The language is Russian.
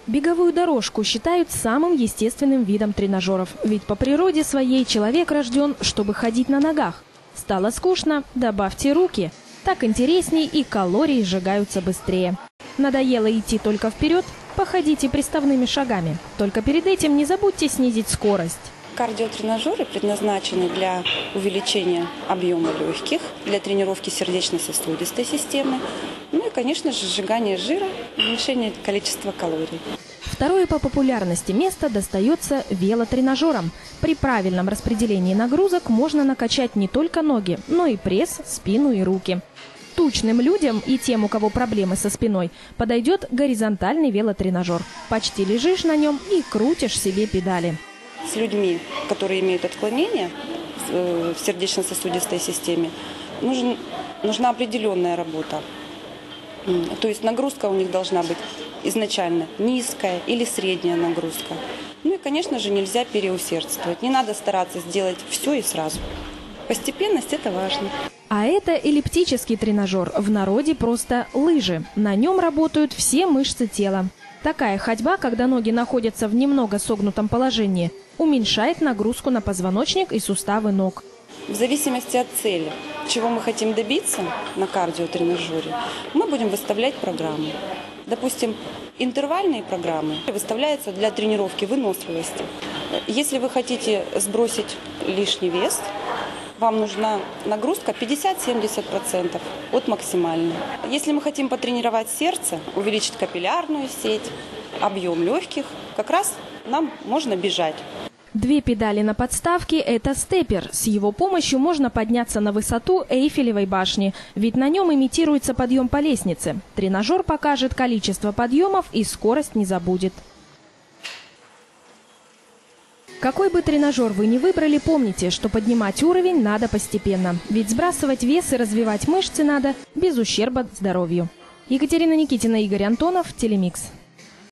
Беговую дорожку считают самым естественным видом тренажеров. Ведь по природе своей человек рожден, чтобы ходить на ногах. Стало скучно – добавьте руки. Так интересней и калории сжигаются быстрее. Надоело идти только вперед – походите приставными шагами. Только перед этим не забудьте снизить скорость. Кардиотренажеры предназначены для увеличения объема легких, для тренировки сердечно-сосудистой системы, ну и, конечно же, сжигания жира, уменьшения количества калорий. Второе по популярности место достается велотренажерам. При правильном распределении нагрузок можно накачать не только ноги, но и пресс, спину и руки. Тучным людям и тем, у кого проблемы со спиной, подойдет горизонтальный велотренажер. Почти лежишь на нем и крутишь себе педали. С людьми, которые имеют отклонения в сердечно-сосудистой системе, нужна определенная работа. То есть нагрузка у них должна быть изначально низкая или средняя нагрузка. Ну и, конечно же, нельзя переусердствовать. Не надо стараться сделать все и сразу. Постепенность – это важно. А это эллиптический тренажер, в народе просто лыжи. На нем работают все мышцы тела. Такая ходьба, когда ноги находятся в немного согнутом положении, уменьшает нагрузку на позвоночник и суставы ног. В зависимости от цели, чего мы хотим добиться на кардиотренажере, мы будем выставлять программы. Допустим, интервальные программы выставляются для тренировки выносливости. Если вы хотите сбросить лишний вес, вам нужна нагрузка 50-70% от максимальной. Если мы хотим потренировать сердце, увеличить капиллярную сеть, объем легких, как раз нам можно бежать. 2 педали на подставке – это степер. С его помощью можно подняться на высоту Эйфелевой башни, ведь на нем имитируется подъем по лестнице. Тренажер покажет количество подъемов и скорость не забудет. Какой бы тренажер вы ни выбрали, помните, что поднимать уровень надо постепенно. Ведь сбрасывать вес и развивать мышцы надо без ущерба здоровью. Екатерина Никитина, Игорь Антонов, Телемикс.